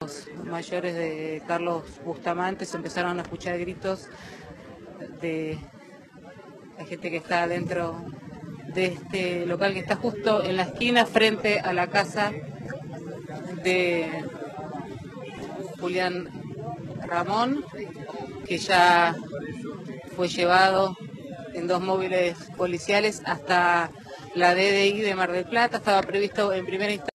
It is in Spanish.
mayores de Carlos Bustamante se empezaron a escuchar gritos de la gente que está dentro de este local que está justo en la esquina frente a la casa de Julián Ramón, que ya fue llevado en 2 móviles policiales hasta la DDI de Mar del Plata. Estaba previsto en primera instancia